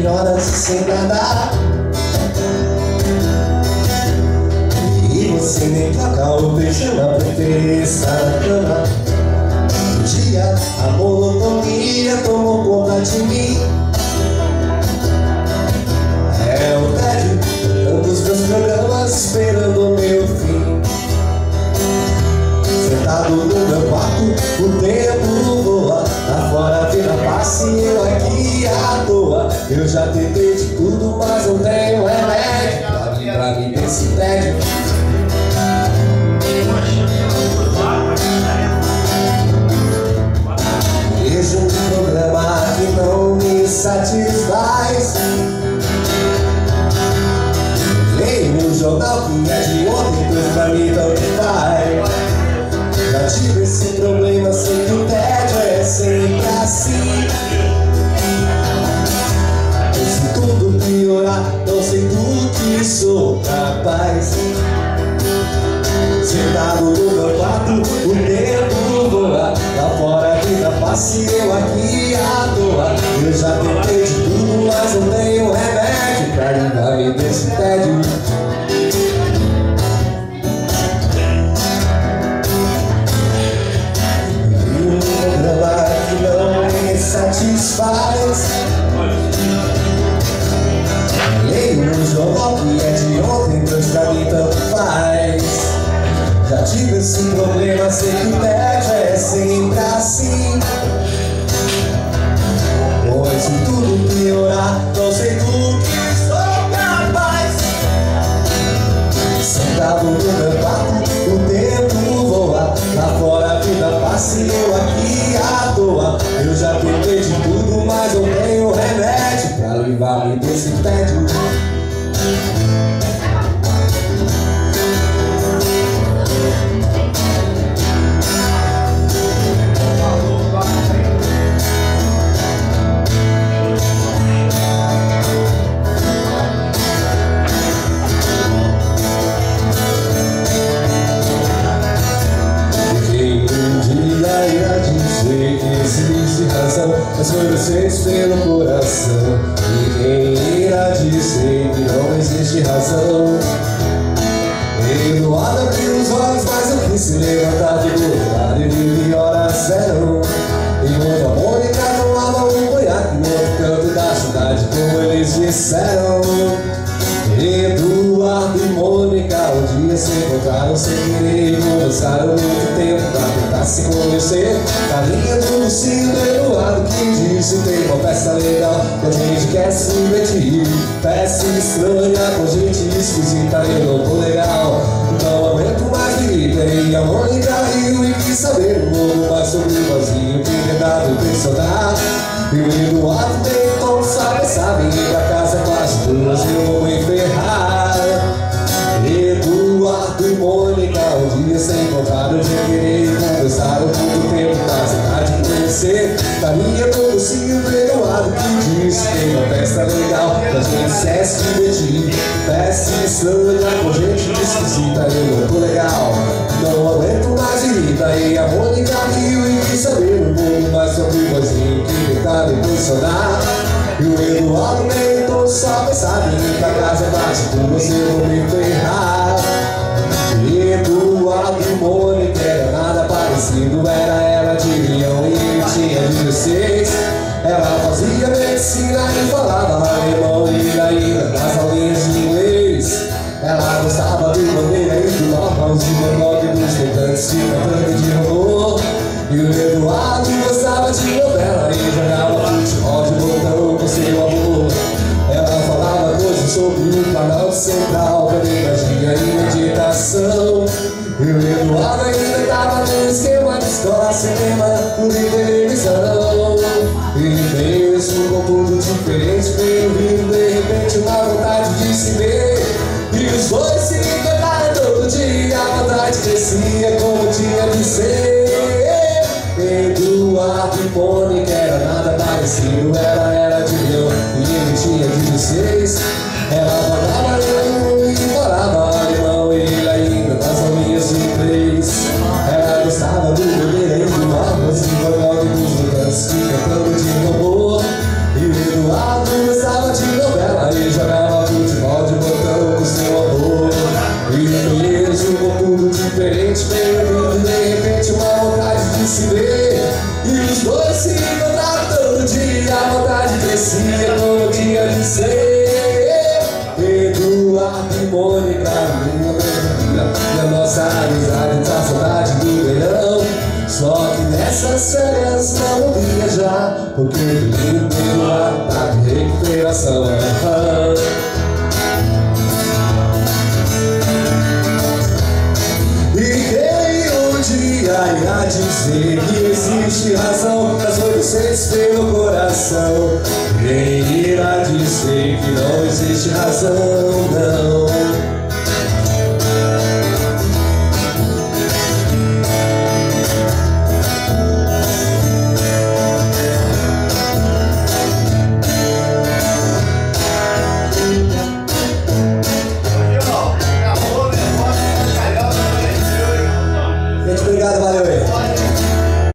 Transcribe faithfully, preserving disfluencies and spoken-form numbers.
em horas sem guardar. E você nem troca o beijo na preferência na cama. Um dia a monotonia tomou conta de mim. É o tédio, tantos meus programas esperando o meu fim. Sentado no meu quarto, o tempo voa. Lá fora a vida passa e eu aqui à toa. Eu já tentei de tudo, mas não tenho remédio pra livrar me desse tédio. Vejo um programa que não me satisfaz. Leio um jornal que é de ontem, pois pra mim tanto faz. Já tive esse problema, sei que o tédio é sempre assim. E se tudo piorar, não sei do que sou capaz. Sentado no meu quarto, o tempo voa. Lá fora a vida passa e eu aqui à toa. Eu já tentei de tudo, mas não tenho remédio pra livrar-me desse tédio. Satisfaz. Leio um jornal que é de ontem, pois pra mim tanto faz. Já tive esse problema, sei que o tédio é sempre assim. Pois se tudo piorar, não sei do que sou capaz. Sentado no meu quarto, o tempo voa. Lá fora a vida passa e eu aqui à toa. Eu já tentei de tudo, mas não tenho remédio pra livrar-me desse tédio. Mas foi vocês pelo coração. E quem irá dizer que não existe razão? Eduardo abriu os olhos, mas eu quis se levantar de lado e vi que horas eram. Enquanto a Mônica tomava um conhaque no outro canto da cidade, como eles disseram. Eduardo e Mônica um dia se encontraram sem querer e conversaram muito tempo pra tentar se convencer. Na linha do Lucinho do Eduardo que disse: tem uma peça legal que a gente quer se divertir. Peça estranha com gente esquisita, eu não tô legal. Não aguento mais de rir. E a Mônica riu e quis saber um pouco mais sobre o vazio que tentava impressionar. E o Eduardo tentou, sabe, sabe, ir pra casa quase duas, eu vou enferrar. Eduardo e Mônica um dia se encontraram de querer e conversaram muito tempo na cidade de conhecer. Da linha do Lucinho do Eduardo que disse: tem uma festa legal pra gente quer se divertir. Festa estranha com gente esquisita, eu não tô legal. Não aguento mais de rir. Daí a Mônica riu e quis saber um pouco mais sobre o vozinho que tentava impressionar. E o Eduardo tentou só pensar em ir pra casa embaixo, com você eu vou me ferrar. Eduardo e Mônica era nada parecido, era ela de leão e ele tinha dezesseis. Ela fazia medicina e falava alemão e ainda das aulinhas de inglês. Ela gostava de bandeira e do normal, de monólogo dos cantantes de cantando de horror. E o Eduardo gostava de novela e jogava futebol de botão com seu amor. Ela falava coisas sobre o canal central, pedagogia e meditação. E o Eduardo ainda tava no esquema de escola, cinema, clube e televisão. E mesmo com tudo diferente, veio vindo de repente uma vontade de se ver. E os dois se encantaram todo dia, a vontade crescia como tinha de ser. Eduardo e Mônica era nada parecido, ela era de leão e ele tinha dezesseis. Ela falava alemão e falava alemão e ele ainda das aulinhas de inglês. Ela gostava do bandeira e do Marcos e do Ronaldo e dos lugares que cantando de amor. E o Eduardo gostava de diferente, meio lindo, de repente uma vontade de se ver. E os dois se encontraram todo dia, a vontade crescia como dia de ser. Eduardo e Mônica, minha, a nossa amizade tá saudade do verão. Só que nessas férias não ia já, porque o menino Eduardo tá de recuperação. Irá dizer que existe razão nas adolescentes pelo coração. Quem irá dizer que não existe razão, não? Gente, obrigado, valeu aí.